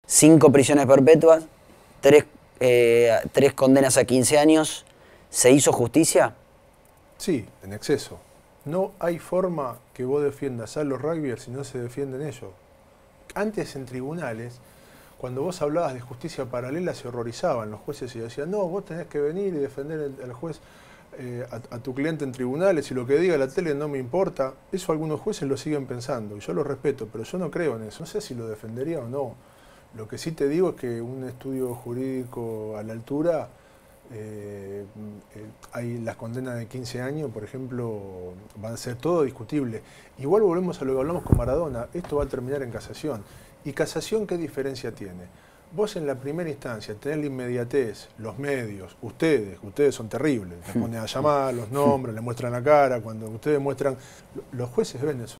5 prisiones perpetuas, 3 condenas a 15 años. ¿Se hizo justicia? Sí, en exceso. No hay forma que vos defiendas a los rugbyers si no se defienden ellos. Antes en tribunales, cuando vos hablabas de justicia paralela, se horrorizaban los jueces y decían, no, vos tenés que venir y defender al juez, a tu cliente en tribunales y lo que diga la tele no me importa. Eso algunos jueces lo siguen pensando y yo lo respeto, pero yo no creo en eso. No sé si lo defendería o no. Lo que sí te digo es que un estudio jurídico a la altura, hay las condenas de 15 años, por ejemplo, van a ser todo discutible. Igual volvemos a lo que hablamos con Maradona, esto va a terminar en casación. ¿Y casación qué diferencia tiene? Vos en la primera instancia tenés la inmediatez, los medios, ustedes son terribles, te ponen a llamar, los nombres, le muestran la cara, cuando ustedes muestran, los jueces ven eso.